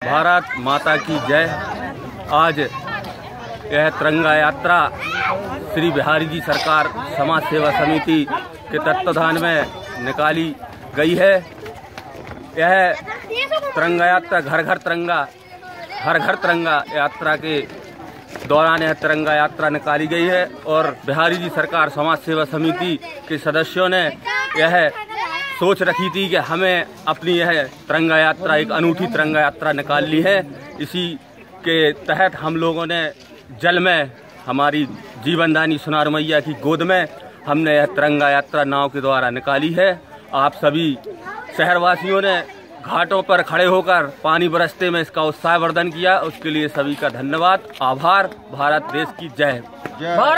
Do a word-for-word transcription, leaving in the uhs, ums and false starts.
भारत माता की जय। आज यह तिरंगा यात्रा श्री बिहारी जी सरकार समाज सेवा समिति के तत्वाधान में निकाली गई है। यह तिरंगा यात्रा घर घर तिरंगा हर घर तिरंगा यात्रा के दौरान यह तिरंगा यात्रा निकाली गई है और बिहारी जी सरकार समाज सेवा समिति के सदस्यों ने यह सोच रखी थी कि हमें अपनी यह तिरंगा यात्रा एक अनूठी तिरंगा यात्रा निकाल ली है। इसी के तहत हम लोगों ने जल में हमारी जीवनदानी सुनार मैया की गोद में हमने यह तिरंगा यात्रा नाव के द्वारा निकाली है। आप सभी शहरवासियों ने घाटों पर खड़े होकर पानी बरसते में इसका उत्साहवर्धन किया, उसके लिए सभी का धन्यवाद, आभार। भारत देश की जय।